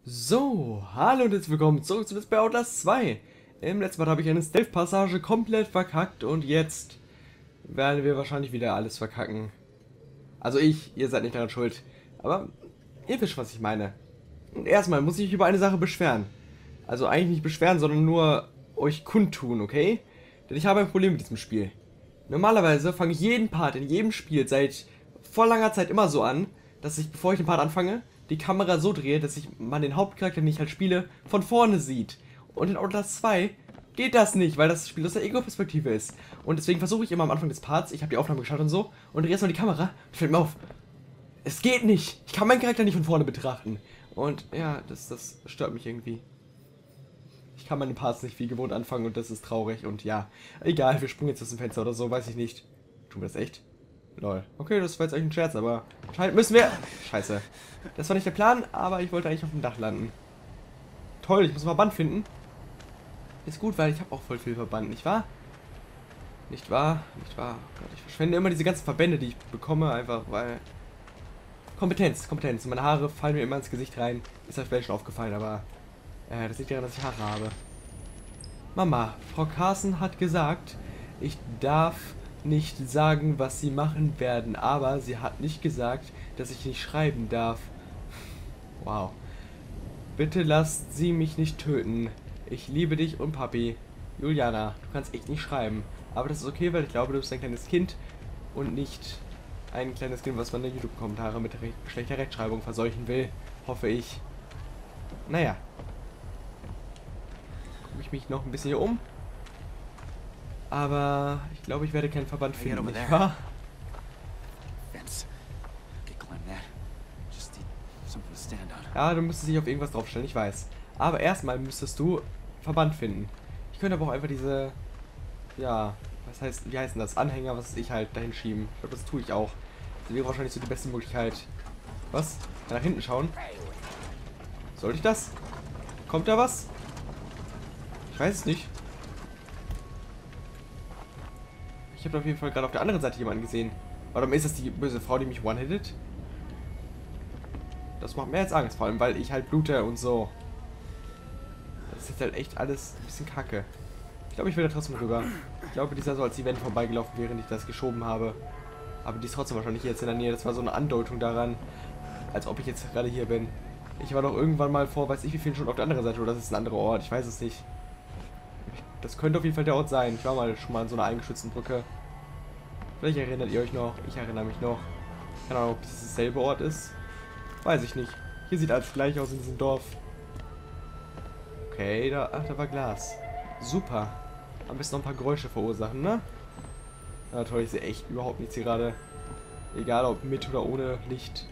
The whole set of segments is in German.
So, hallo und herzlich willkommen zurück zu Let's Play Outlast 2. Im letzten Mal habe ich eine Stealth-Passage komplett verkackt und jetzt werden wir wahrscheinlich wieder alles verkacken. Also ihr seid nicht daran schuld. Aber ihr wisst, was ich meine. Und erstmal muss ich mich über eine Sache beschweren. Also eigentlich nicht beschweren, sondern nur euch kundtun, okay? Denn ich habe ein Problem mit diesem Spiel. Normalerweise fange ich jeden Part in jedem Spiel seit vor langer Zeit immer so an, dass ich, bevor ich den Part anfange, die Kamera so drehe, dass man den Hauptcharakter, den ich halt spiele, von vorne sieht. Und in Outlast 2 geht das nicht, weil das Spiel aus der Ego-Perspektive ist. Und deswegen versuche ich immer am Anfang des Parts, ich habe die Aufnahme geschaut und so, und drehe erstmal die Kamera und fällt mir auf, es geht nicht. Ich kann meinen Charakter nicht von vorne betrachten. Und ja, das stört mich irgendwie. Ich kann meine Parts nicht wie gewohnt anfangen und das ist traurig und ja, egal, wir springen jetzt aus dem Fenster oder so, weiß ich nicht. Tun wir das echt? Lol. Okay, das war jetzt eigentlich ein Scherz, aber anscheinend müssen wir... Scheiße. Das war nicht der Plan, aber ich wollte eigentlich auf dem Dach landen. Toll, ich muss einen Verband finden. Ist gut, weil ich habe auch voll viel Verband, nicht wahr? Nicht wahr? Nicht wahr? Oh Gott, ich verschwende immer diese ganzen Verbände, die ich bekomme, einfach weil... Kompetenz. Meine Haare fallen mir immer ins Gesicht rein. Ist euch vielleicht schon aufgefallen, aber... das liegt daran, dass ich Haare habe. Mama, Frau Carson hat gesagt, ich darf nicht sagen, was sie machen werden, aber sie hat nicht gesagt, dass ich nicht schreiben darf. Wow. Bitte lasst sie mich nicht töten. Ich liebe dich und Papi. Juliana, du kannst echt nicht schreiben. Aber das ist okay, weil ich glaube, du bist ein kleines Kind und nicht ein kleines Kind, was meine YouTube-Kommentare mit schlechter Rechtschreibung verseuchen will. Hoffe ich. Naja. Gucke ich mich noch ein bisschen hier um. Aber ich glaube, ich werde keinen Verband finden, nicht wahr? Ja, du müsstest dich auf irgendwas draufstellen, ich weiß. Aber erstmal müsstest du Verband finden. Ich könnte aber auch einfach diese, ja, wie heißt denn das? Anhänger, was ich halt dahin schieben. Ich glaube, das tue ich auch. Das wäre wahrscheinlich so die beste Möglichkeit. Was? Nach hinten schauen? Sollte ich das? Kommt da was? Ich weiß es nicht. Ich habe auf jeden Fall gerade auf der anderen Seite jemanden gesehen. Warum ist das die böse Frau, die mich one-hittet? Das macht mir jetzt Angst, vor allem weil ich halt blute und so. Das ist halt echt alles ein bisschen kacke. Ich glaube, ich will da trotzdem rüber. Ich glaube, dieser so als Event vorbeigelaufen, während ich das geschoben habe. Aber die ist trotzdem wahrscheinlich jetzt in der Nähe. Das war so eine Andeutung daran, als ob ich jetzt gerade hier bin. Ich war doch irgendwann mal vor, weiß ich wie vielen schon auf der anderen Seite, oder das ist ein anderer Ort. Ich weiß es nicht. Das könnte auf jeden Fall der Ort sein. Ich war mal schon mal an so einer eingeschützten Brücke. Vielleicht erinnert ihr euch noch. Ich erinnere mich noch. Keine Ahnung, ob das dasselbe Ort ist. Weiß ich nicht. Hier sieht alles gleich aus in diesem Dorf. Okay, da war Glas. Super. Am besten noch ein paar Geräusche verursachen, ne? Na toll, ich sehe echt überhaupt nichts hier gerade. Egal ob mit oder ohne Licht.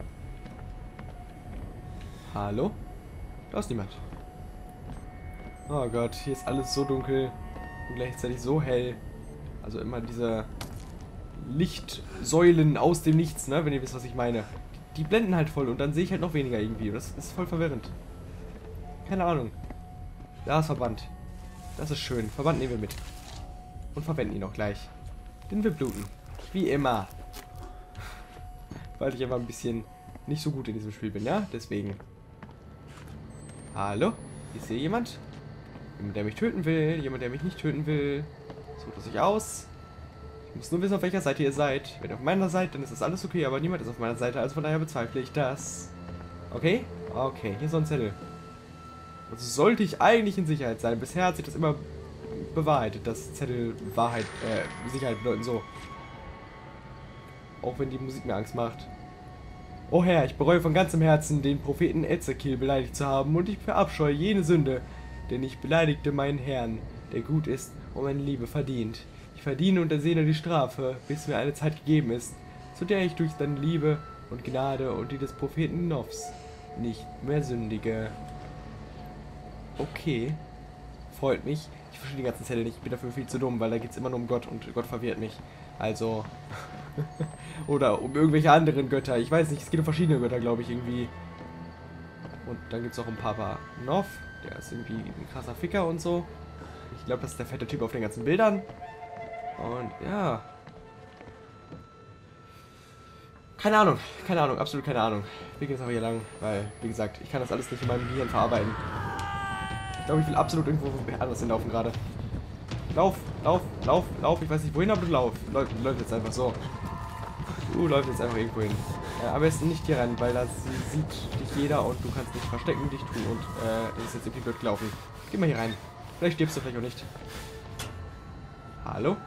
Hallo? Da ist niemand. Oh Gott, hier ist alles so dunkel und gleichzeitig so hell. Also immer diese Lichtsäulen aus dem Nichts, ne? Wenn ihr wisst, was ich meine. Die blenden halt voll und dann sehe ich halt noch weniger irgendwie. Das ist voll verwirrend. Keine Ahnung. Da ist Verband. Das ist schön. Verband nehmen wir mit. Und verwenden ihn auch gleich. Denn wir bluten. Wie immer. Weil ich einfach ein bisschen nicht so gut in diesem Spiel bin, ja? Deswegen. Hallo? Ist hier jemand? Jemand, der mich töten will. Jemand, der mich nicht töten will. Sucht es sich aus. Ich muss nur wissen, auf welcher Seite ihr seid. Wenn ihr auf meiner Seite, dann ist das alles okay, aber niemand ist auf meiner Seite, also von daher bezweifle ich das. Okay? Okay, hier ist so ein Zettel. Also sollte ich eigentlich in Sicherheit sein. Bisher hat sich das immer bewahrheitet, dass Zettel Sicherheit bedeuten, so. Auch wenn die Musik mir Angst macht. Oh Herr, ich bereue von ganzem Herzen, den Propheten Ezekiel beleidigt zu haben und ich verabscheue jene Sünde, denn ich beleidigte meinen Herrn, der gut ist und meine Liebe verdient. Ich verdiene und ersehne die Strafe, bis mir eine Zeit gegeben ist, zu der ich durch deine Liebe und Gnade und die des Propheten Nofs nicht mehr sündige. Okay. Freut mich. Ich verstehe die ganzen Zettel nicht. Ich bin dafür viel zu dumm, weil da geht es immer nur um Gott und Gott verwirrt mich. Also. Oder um irgendwelche anderen Götter. Ich weiß nicht, es geht um verschiedene Götter, glaube ich, irgendwie. Und dann gibt es auch um Papa Nof. Der ist irgendwie ein krasser Ficker und so. Ich glaube, das ist der fette Typ auf den ganzen Bildern. Und ja. keine Ahnung, absolut keine Ahnung. Wir gehen jetzt aber hier lang, weil, wie gesagt, ich kann das alles nicht in meinem Gehirn verarbeiten. Ich glaube, ich will absolut irgendwo anders hinlaufen gerade. Lauf, lauf, lauf, lauf. Ich weiß nicht wohin, aber du lauf. Läuft jetzt einfach so. Du läufst jetzt einfach irgendwo hin. Am besten nicht hier rein, weil da sieht dich jeder und du kannst nicht verstecken, dich tun und ist jetzt irgendwie blöd gelaufen. Geh mal hier rein. Vielleicht stirbst du vielleicht auch nicht. Hallo?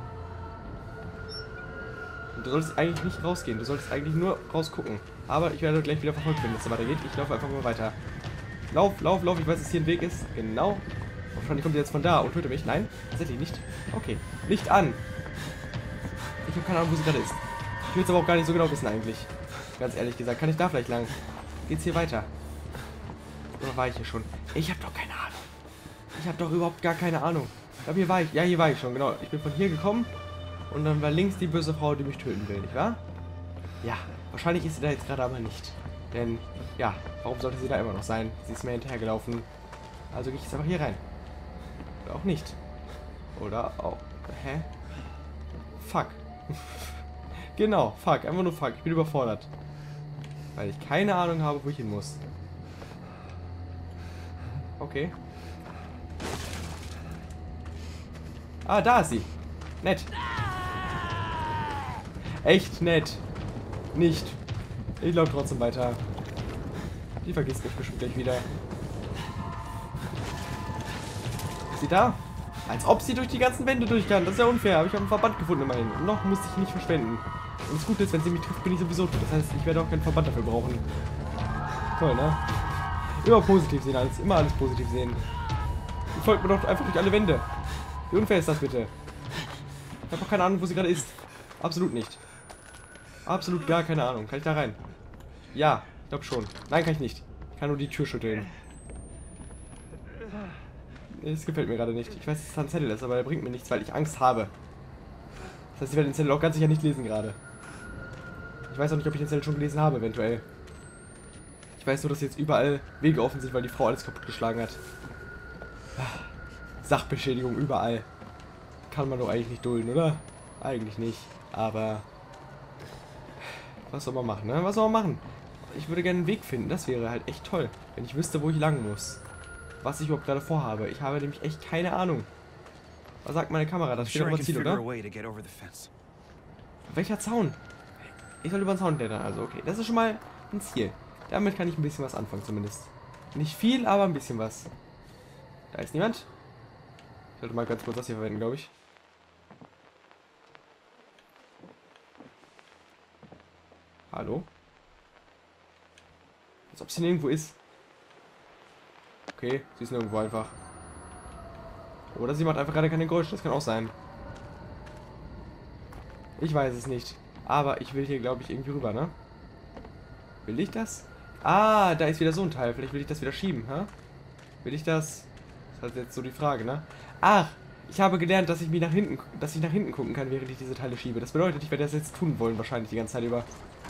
Und du solltest eigentlich nicht rausgehen. Du solltest eigentlich nur rausgucken. Aber ich werde gleich wieder verfolgt, wenn es so weitergeht. Ich laufe einfach mal weiter. Lauf, lauf, lauf. Ich weiß, dass hier ein Weg ist. Genau. Wahrscheinlich kommt ihr jetzt von da und tötet mich. Nein, tatsächlich nicht. Okay. Licht an. Ich habe keine Ahnung, wo sie gerade ist. Ich will es aber auch gar nicht so genau wissen eigentlich. Ganz ehrlich gesagt. Kann ich da vielleicht lang? Geht's hier weiter? Oder war ich hier schon? Ich habe doch keine Ahnung. Ich habe doch überhaupt gar keine Ahnung. Ich glaube, hier war ich. Ja, hier war ich schon, genau. Ich bin von hier gekommen. Und dann war links die böse Frau, die mich töten will, nicht wahr? Ja, wahrscheinlich ist sie da jetzt gerade aber nicht. Denn, ja, warum sollte sie da immer noch sein? Sie ist mir hinterhergelaufen. Also gehe ich jetzt einfach hier rein. Oder auch nicht. Oder auch... Hä? Fuck. Genau, fuck. Einfach nur fuck. Ich bin überfordert. Weil ich keine Ahnung habe, wo ich hin muss. Okay. Ah, da ist sie. Nett. Echt nett. Nicht. Ich laufe trotzdem weiter. Die vergisst mich bestimmt gleich wieder. Ist sie da? Als ob sie durch die ganzen Wände durch kann. Das ist ja unfair. Aber ich habe einen Verband gefunden immerhin. Und noch musste ich ihn nicht verschwenden. Und das Gute ist, wenn sie mich trifft, bin ich sowieso tot. Das heißt, ich werde auch keinen Verband dafür brauchen. Toll, ne? Immer positiv sehen alles. Immer alles positiv sehen. Die folgt mir doch einfach durch alle Wände. Wie unfair ist das bitte? Ich habe auch keine Ahnung, wo sie gerade ist. Absolut nicht. Absolut gar keine Ahnung. Kann ich da rein? Ja, ich glaube schon. Nein, kann ich nicht. Ich kann nur die Tür schütteln. Das gefällt mir gerade nicht. Ich weiß, dass es ein Zettel ist, aber er bringt mir nichts, weil ich Angst habe. Das heißt, ich werde den Zettel auch ganz sicher nicht lesen gerade. Ich weiß auch nicht, ob ich den Zettel schon gelesen habe, eventuell. Ich weiß nur, dass jetzt überall Wege offen sind, weil die Frau alles kaputtgeschlagen hat. Sachbeschädigung überall. Kann man doch eigentlich nicht dulden, oder? Eigentlich nicht. Aber... was soll man machen, ne? Was soll man machen? Ich würde gerne einen Weg finden. Das wäre halt echt toll. Wenn ich wüsste, wo ich lang muss. Was ich überhaupt gerade vorhabe. Ich habe nämlich echt keine Ahnung. Was sagt meine Kamera? Das steht auf dem Ziel, oder? Welcher Zaun? Ich soll über den Zaun klettern. Also, okay. Das ist schon mal ein Ziel. Damit kann ich ein bisschen was anfangen, zumindest. Nicht viel, aber ein bisschen was. Da ist niemand. Ich sollte mal ganz kurz das hier verwenden, glaube ich. Hallo? Als ob sie nirgendwo ist. Okay, sie ist nirgendwo einfach. Oder sie macht einfach gerade keine Geräusche, das kann auch sein. Ich weiß es nicht. Aber ich will hier, glaube ich, irgendwie rüber, ne? Will ich das? Ah, da ist wieder so ein Teil. Vielleicht will ich das wieder schieben, hä? Will ich das? Das ist halt jetzt so die Frage, ne? Ach, ich habe gelernt, dass ich nach hinten gucken kann, während ich diese Teile schiebe. Das bedeutet, ich werde das jetzt tun wollen, wahrscheinlich die ganze Zeit über.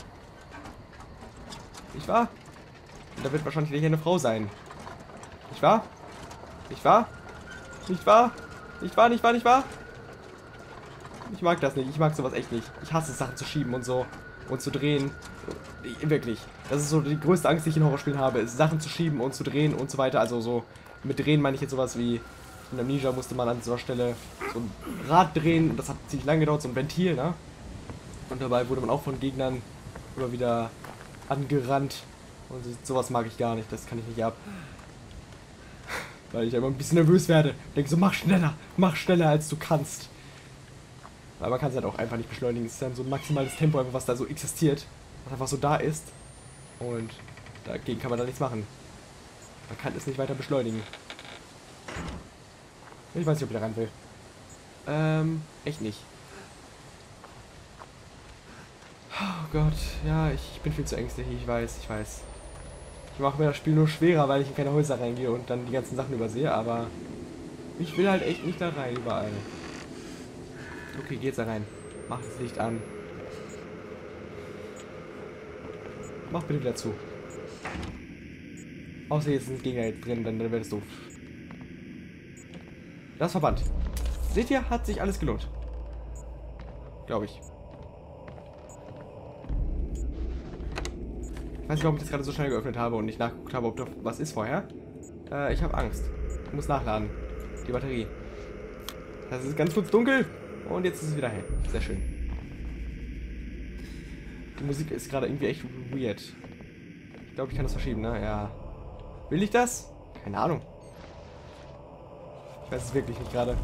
Nicht wahr? Und da wird wahrscheinlich gleich eine Frau sein. Nicht wahr? Nicht wahr? Nicht wahr? Nicht wahr, nicht wahr, nicht wahr? Ich mag das nicht. Ich mag sowas echt nicht. Ich hasse es, Sachen zu schieben und so. Und zu drehen. Wirklich. Das ist so die größte Angst, die ich in Horrorspielen habe. Ist Sachen zu schieben und zu drehen und so weiter. Also so. Mit drehen meine ich jetzt sowas wie. In Amnesia musste man an so einer Stelle so ein Rad drehen. Und das hat ziemlich lange gedauert. So ein Ventil, ne? Und dabei wurde man auch von Gegnern immer wieder angerannt. Und sowas mag ich gar nicht. Das kann ich nicht ab. Weil ich immer ein bisschen nervös werde. Denke so, mach schneller als du kannst. Aber man kann es halt auch einfach nicht beschleunigen. Es ist dann so ein maximales Tempo, einfach was da so existiert. Was einfach so da ist. Und dagegen kann man da nichts machen. Man kann es nicht weiter beschleunigen. Ich weiß nicht, ob ich da ran will. Echt nicht. Oh Gott, ja, ich bin viel zu ängstlich, ich weiß. Ich mache mir das Spiel nur schwerer, weil ich in keine Häuser reingehe und dann die ganzen Sachen übersehe, aber ich will halt echt nicht da rein, überall. Okay, geht's da rein. Mach das Licht an. Mach bitte wieder zu. Außer jetzt sind Gegner jetzt drin, dann wäre das doof. Das Verband. Seht ihr, hat sich alles gelohnt. Glaube ich. weiß nicht, warum ich das gerade so schnell geöffnet habe und nicht nachgeguckt habe, ob da was ist vorher. Ich habe Angst. Ich muss nachladen. Die Batterie. Das ist ganz kurz dunkel. Und jetzt ist es wieder hell. Sehr schön. Die Musik ist gerade irgendwie echt weird. Ich glaube, ich kann das verschieben, ne? Ja. Will ich das? Keine Ahnung. Ich weiß es wirklich nicht gerade.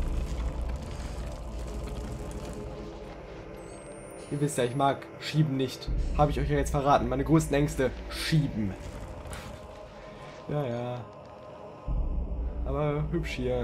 Ihr wisst ja, ich mag Schieben nicht. Habe ich euch ja jetzt verraten. Meine größten Ängste. Schieben. Ja, ja. Aber hübsch hier.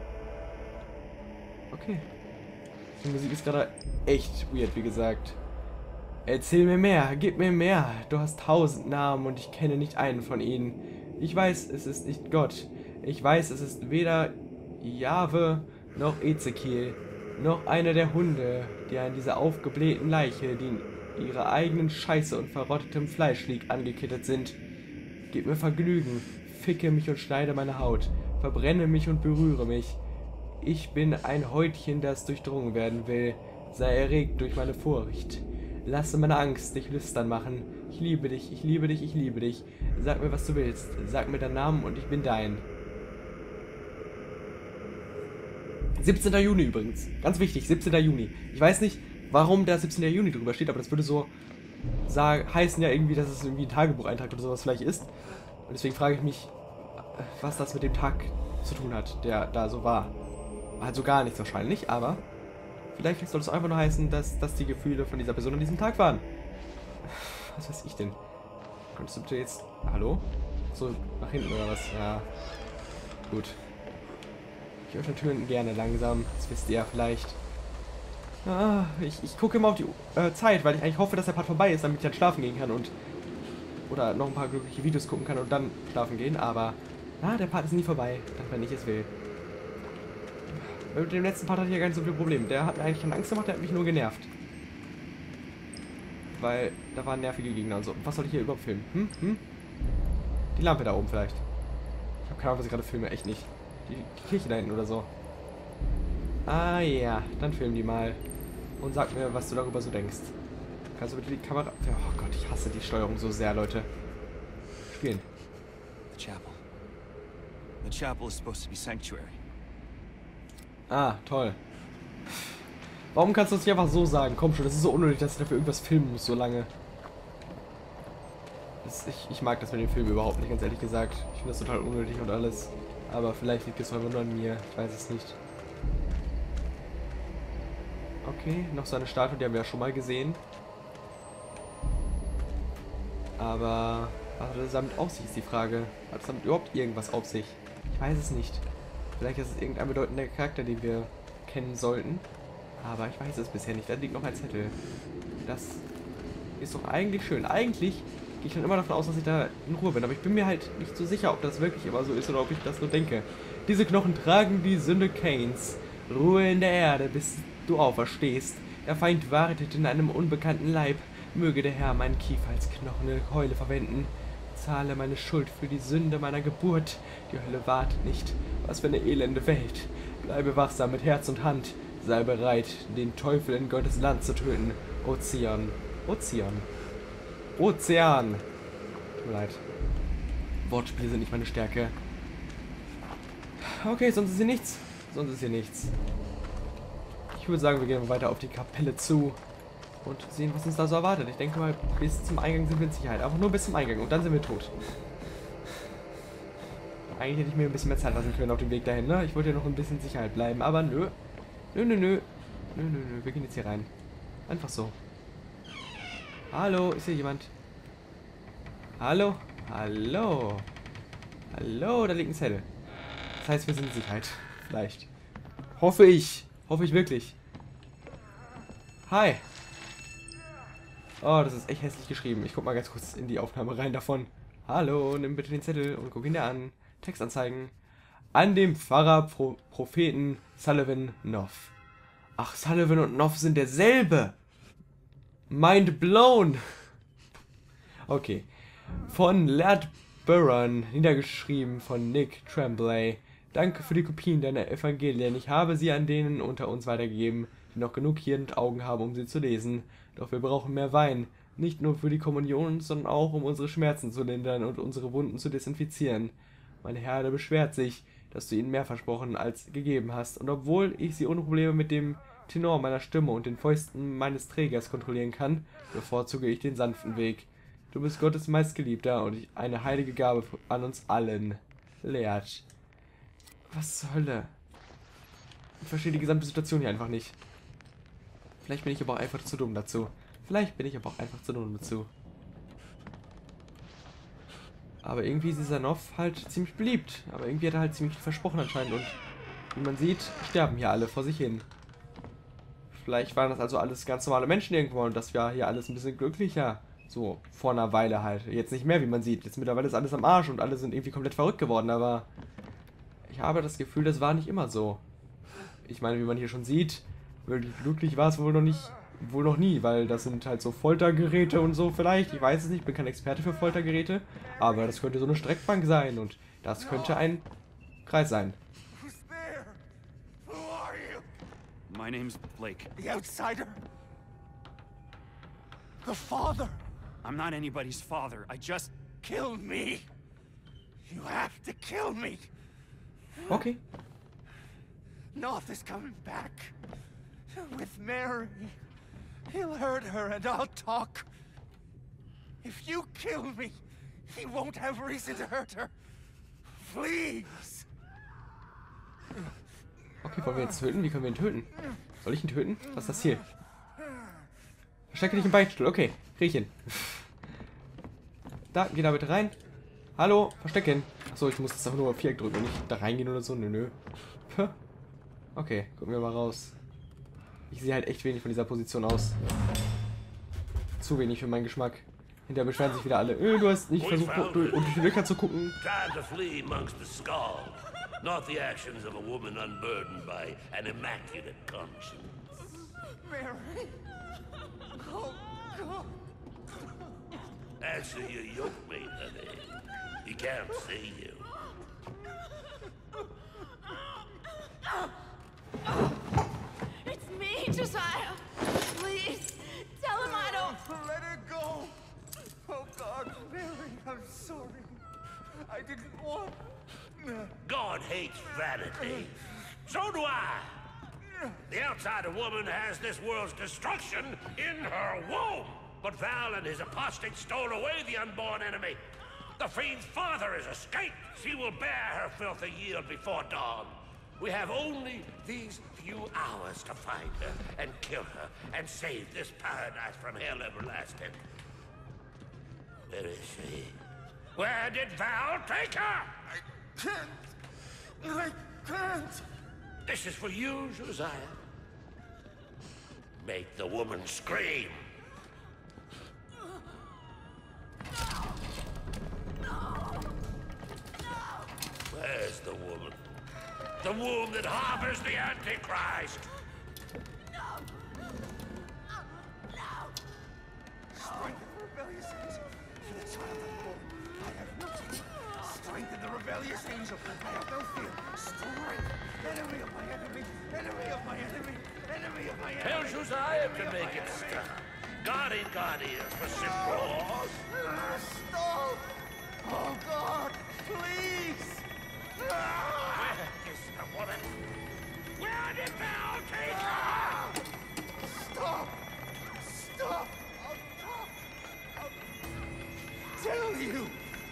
Okay. Die Musik ist gerade echt weird, wie gesagt. Erzähl mir mehr, gib mir mehr. Du hast 1000 Namen und ich kenne nicht einen von ihnen. Ich weiß, es ist nicht Gott. Ich weiß, es ist weder Jahwe noch Ezekiel, noch einer der Hunde, die an dieser aufgeblähten Leiche, die in ihrer eigenen Scheiße und verrottetem Fleisch liegt, angekettet sind. Gib mir Vergnügen, ficke mich und schneide meine Haut, verbrenne mich und berühre mich. Ich bin ein Häutchen, das durchdrungen werden will. Sei erregt durch meine Furcht. Lasse meine Angst dich lüstern machen. Ich liebe dich, ich liebe dich, ich liebe dich. Sag mir, was du willst. Sag mir deinen Namen und ich bin dein. 17. Juni übrigens. Ganz wichtig, 17. Juni. Ich weiß nicht, warum da 17. Juni drüber steht, aber das würde so heißen ja irgendwie, dass es irgendwie ein Tagebucheintrag oder sowas vielleicht ist. Und deswegen frage ich mich, was das mit dem Tag zu tun hat, der da so war. Also gar nichts wahrscheinlich, aber vielleicht soll es einfach nur heißen, dass das die Gefühle von dieser Person an diesem Tag waren. Was weiß ich denn? Könntest du bitte jetzt... Hallo? So, nach hinten oder was? Ja. Gut. Ich öffne Türen gerne langsam. Das wisst ihr ja vielleicht. Ah, ich gucke immer auf die Zeit, weil ich eigentlich hoffe, dass der Part vorbei ist, damit ich dann schlafen gehen kann und... Oder noch ein paar glückliche Videos gucken kann und dann schlafen gehen, aber... der Part ist nie vorbei, dann wenn ich es will. Mit dem letzten Part hatte ich ja gar nicht so viel Problem. Der hat mir eigentlich keine Angst gemacht, der hat mich nur genervt. Weil da waren nervige Gegner und so. Was soll ich hier überhaupt filmen? Die Lampe da oben vielleicht. Ich habe keine Ahnung, was ich gerade filme. Echt nicht. Die Kirche da hinten oder so. Ah ja, dann film die mal. Und sag mir, was du darüber so denkst. Kannst du bitte die Kamera... Oh Gott, ich hasse die Steuerung so sehr, Leute. Spielen. The chapel. The chapel is supposed to be sanctuary. Ah, toll. Warum kannst du das nicht einfach so sagen? Komm schon, das ist so unnötig, dass ich dafür irgendwas filmen muss, so lange. Ich mag das mit dem Film überhaupt nicht, ganz ehrlich gesagt. Ich finde das total unnötig und alles. Aber vielleicht liegt es einfach nur an mir. Ich weiß es nicht. Okay, noch so eine Statue, die haben wir ja schon mal gesehen. Aber was hat das damit auf sich, ist die Frage. Hat es damit überhaupt irgendwas auf sich? Ich weiß es nicht. Vielleicht ist es irgendein bedeutender Charakter, den wir kennen sollten. Aber ich weiß es bisher nicht. Da liegt noch ein Zettel. Das ist doch eigentlich schön. Eigentlich gehe ich dann immer davon aus, dass ich da in Ruhe bin. Aber ich bin mir halt nicht so sicher, ob das wirklich immer so ist oder ob ich das nur denke. Diese Knochen tragen die Sünde Cains. Ruhe in der Erde, bis du auferstehst. Der Feind wartet in einem unbekannten Leib. Möge der Herr meinen Kiefer als knochene Keule verwenden. Zahle meine Schuld für die Sünde meiner Geburt. Die Hölle wartet nicht. Was für eine elende Welt. Bleibe wachsam mit Herz und Hand. Sei bereit, den Teufel in Gottes Land zu töten. Ozean. Ozean. Ozean. Tut mir leid. Wortspiele sind nicht meine Stärke. Okay, sonst ist hier nichts. Sonst ist hier nichts. Ich würde sagen, wir gehen weiter auf die Kapelle zu. Und sehen, was uns da so erwartet. Ich denke mal, bis zum Eingang sind wir in Sicherheit. Einfach nur bis zum Eingang und dann sind wir tot. Eigentlich hätte ich mir ein bisschen mehr Zeit lassen können auf dem Weg dahin, ne? Ich wollte ja noch ein bisschen in Sicherheit bleiben, aber nö. Nö, nö, nö. Nö, nö, nö. Wir gehen jetzt hier rein. Einfach so. Hallo, ist hier jemand? Hallo? Hallo? Hallo, da liegt ein Zettel. Das heißt, wir sind in Sicherheit. Vielleicht. Hoffe ich. Hoffe ich wirklich. Hi. Oh, das ist echt hässlich geschrieben. Ich guck mal ganz kurz in die Aufnahme rein davon. Hallo, nimm bitte den Zettel und guck ihn dir an. Textanzeigen. An dem Pfarrer Propheten Sullivan Noff. Ach, Sullivan und Noff sind derselbe. Mind blown. Okay. Von Laird Burron, niedergeschrieben von Nick Tremblay. Danke für die Kopien deiner Evangelien. Ich habe sie an denen unter uns weitergegeben, die noch genug Hirn und Augen haben, um sie zu lesen. Doch wir brauchen mehr Wein. Nicht nur für die Kommunion, sondern auch um unsere Schmerzen zu lindern und unsere Wunden zu desinfizieren. Meine Herde beschwert sich, dass du ihnen mehr versprochen als gegeben hast, und obwohl ich sie ohne Probleme mit dem Tenor meiner Stimme und den Fäusten meines Trägers kontrollieren kann, bevorzuge ich den sanften Weg. Du bist Gottes meistgeliebter und eine heilige Gabe an uns allen. Lehrt. Was zur Hölle? Ich verstehe die gesamte Situation hier einfach nicht. Vielleicht bin ich aber auch einfach zu dumm dazu. Aber irgendwie ist dieser Noff halt ziemlich beliebt. Aber irgendwie hat er halt ziemlich viel versprochen anscheinend. Und wie man sieht, sterben hier alle vor sich hin. Vielleicht waren das also alles ganz normale Menschen irgendwo und das war hier alles ein bisschen glücklicher. So, vor einer Weile halt. Jetzt nicht mehr, wie man sieht. Jetzt mittlerweile ist alles am Arsch und alle sind irgendwie komplett verrückt geworden. Aber ich habe das Gefühl, das war nicht immer so. Ich meine, wie man hier schon sieht, wirklich glücklich war es wohl noch nie, weil das sind halt so Foltergeräte und so vielleicht. Ich weiß es nicht, bin kein Experte für Foltergeräte, aber das könnte so eine Streckbank sein und das könnte ein Kreis sein. Who's there? Who are you? My name's Blake. The outsider? The father? I'm not anybody's father. I just... Kill me! You have to kill me! Okay. North is coming back. With Mary. He'll hurt her and I'll talk. If you kill me, he won't have reason to hurt her. Please! Okay, wollen wir ihn töten? Wie können wir ihn töten? Soll ich ihn töten? Was ist das Ziel? Verstecke dich im Beichtstuhl. Okay, krieg ich ihn. Da, geh da bitte rein. Hallo, verstecken. Achso, ich muss jetzt einfach nur Viereck drücken und nicht da reingehen oder so. Nö. Okay, gucken wir mal raus. Ich sehe halt echt wenig von dieser Position aus. Zu wenig für meinen Geschmack. Hinterher beschweren sich wieder alle. Du hast nicht versucht, durch die Löcher zu gucken. Trying to flee amongst the skulls, not the actions of a woman unburdened by an immaculate conscience. Mary! Oh, God! Answer your yoke mate, honey. He can't see you. It's me, Josiah. Please, tell him I don't... Let her go! Oh, God, Mary, I'm sorry. I didn't want... God hates vanity. So do I. The outsider woman has this world's destruction in her womb. But Val and his apostate stole away the unborn enemy. The fiend's father has escaped. She will bear her filthy yield before dawn. We have only these few hours to find her and kill her and save this paradise from hell everlasting. Where is she? Where did Val take her? I can't! This is for you, Josiah. Make the woman scream. Where's the woman? The womb that harbors the Antichrist! Strengthen the rebellious angel. For the child unborn, I have no fear. Strengthen the rebellious angel. I have no fear. Strength. Enemy of my enemy. Enemy of my enemy. Enemy of my enemy. Tell Josiah to Enemy of make my it enemy. stop. God ain't got ears for simple. Stop! Oh, God! Please! Where is the woman? Where did Val take her? Stop! Stop! I'll tell you!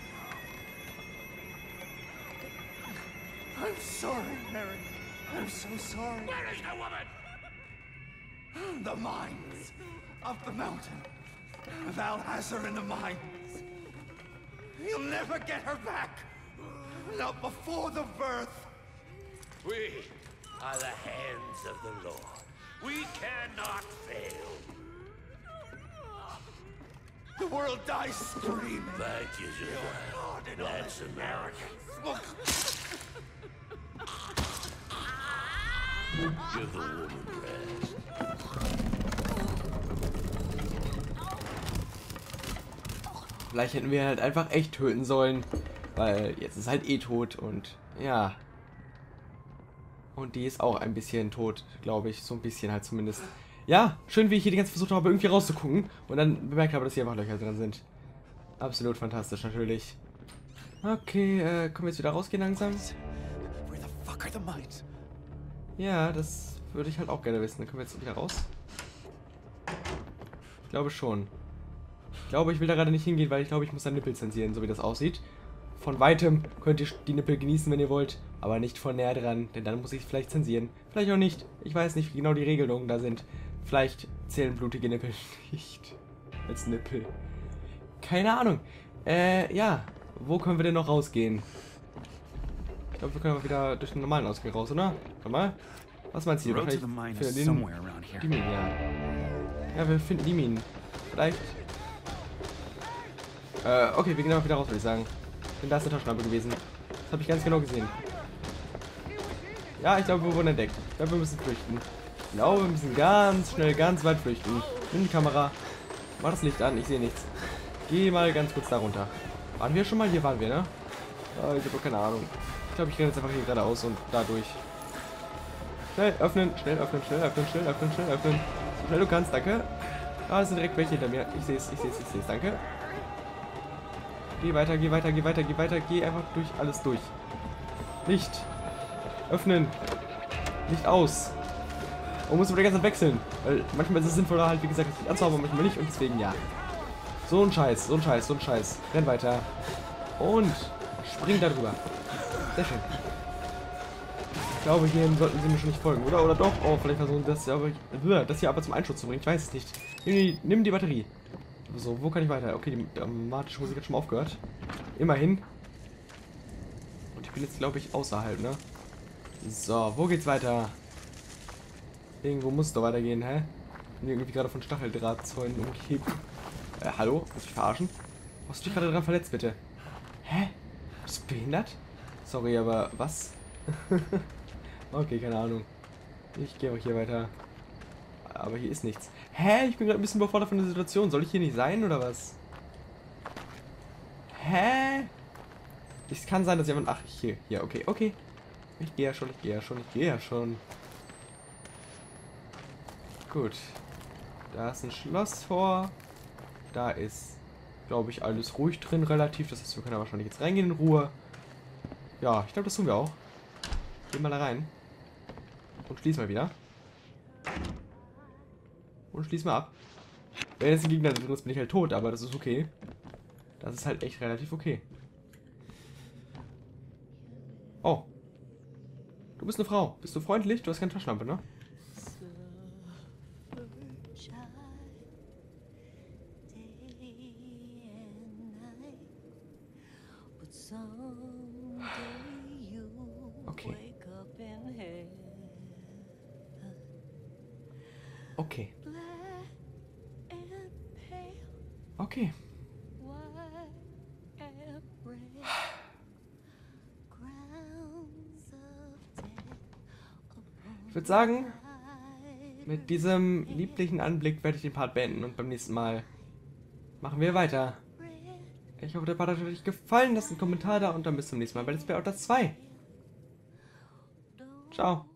I'm sorry, Mary. I'm so sorry. Where is the woman? The mines of the mountain. Val has her in the mines. He'll never get her back. Not before the birth. We are the hands of the Lord. We cannot fail. The world dies screaming. Thank you, Josiah. That's American. Look, Give the woman rest. Vielleicht hätten wir halt einfach echt töten sollen. Weil jetzt ist halt eh tot und ja. Und die ist auch ein bisschen tot, glaube ich. So ein bisschen halt zumindest. Ja, schön, wie ich hier die ganze Zeit versucht habe, irgendwie rauszugucken. Und dann bemerkt habe, dass hier einfach Löcher drin sind. Absolut fantastisch, natürlich. Okay, können wir jetzt wieder rausgehen langsam? Where the fuck are the mines? Ja, das würde ich halt auch gerne wissen. Dann können wir jetzt wieder raus. Ich glaube schon. Ich glaube, ich will da gerade nicht hingehen, weil ich glaube, ich muss da Nippel zensieren, so wie das aussieht. Von weitem könnt ihr die Nippel genießen, wenn ihr wollt, aber nicht von näher dran, denn dann muss ich es vielleicht zensieren. Vielleicht auch nicht. Ich weiß nicht, wie genau die Regelungen da sind. Vielleicht zählen blutige Nippel nicht als Nippel. Keine Ahnung. Ja. Wo können wir denn noch rausgehen? Ich glaube, wir können aber wieder durch den normalen Ausgang raus, oder? Komm mal. Was meinst du? Wahrscheinlich für den... Die Minen, ja. Ja, wir finden die Minen. Vielleicht... okay, wir gehen aber wieder raus, würde ich sagen. Denn da ist eine Taschenlampe gewesen. Das habe ich ganz genau gesehen. Ja, ich glaube, wir wurden entdeckt. Ich glaube, wir müssen flüchten. Ich glaube, wir müssen ganz schnell, ganz weit flüchten. Nimm die Kamera. Mach das Licht an, ich sehe nichts. Geh mal ganz kurz da runter. Waren wir schon mal? Hier waren wir, ne? Ich habe keine Ahnung. Ich glaube, ich renne jetzt einfach hier geradeaus und da durch. Schnell öffnen, schnell öffnen, schnell öffnen, schnell öffnen, schnell öffnen. So schnell du kannst, danke. Ah, es sind direkt welche hinter mir. Ich sehe es, danke. Geh weiter, geh weiter, geh weiter, geh weiter. Geh einfach durch alles durch. Licht. Öffnen. Licht aus. Und muss man die ganze Zeit wechseln. Weil manchmal ist es sinnvoller, halt, wie gesagt, das Licht anzuhaben, manchmal nicht. Und deswegen ja. So ein Scheiß, so ein Scheiß, so ein Scheiß. Renn weiter. Und spring da drüber. Sehr schön. Ich glaube, hier sollten sie mir schon nicht folgen, oder? Oder doch? Oh, vielleicht versuchen das hier aber zum Einschuss zu bringen. Ich weiß es nicht. Nimm die Batterie. So, wo kann ich weiter? Okay, die dramatische Musik hat schon mal aufgehört. Immerhin. Und ich bin jetzt, glaube ich, außerhalb, ne? So, wo geht's weiter? Irgendwo muss es doch weitergehen, hä? Bin irgendwie gerade von Stacheldrahtzäunen umgeben. Hallo? Willst du mich verarschen? Hast du dich gerade dran verletzt, bitte? Hä? Bist du behindert? Sorry, aber was? Okay, keine Ahnung. Ich gehe auch hier weiter. Aber hier ist nichts. Hä? Ich bin gerade ein bisschen überfordert von der Situation. Soll ich hier nicht sein, oder was? Hä? Es kann sein, dass jemand... Ach, hier, okay, okay. Ich gehe ja schon. Gut. Da ist ein Schloss vor. Da ist, glaube ich, alles ruhig drin relativ. Das heißt, wir können wahrscheinlich jetzt reingehen in Ruhe. Ja, ich glaube, das tun wir auch. Gehen mal da rein. Und schließen mal wieder. Und schließen wir ab. Wenn jetzt ein Gegner drin ist, bin ich halt tot, aber das ist okay. Das ist halt echt relativ okay. Oh. Du bist eine Frau. Bist du freundlich? Du hast keine Taschenlampe, ne? Okay. Okay. Okay. Ich würde sagen, mit diesem lieblichen Anblick werde ich den Part beenden und beim nächsten Mal machen wir weiter. Ich hoffe, der Part hat euch gefallen. Lasst einen Kommentar da und dann bis zum nächsten Mal bei Let's Play Outlast 2. Ciao.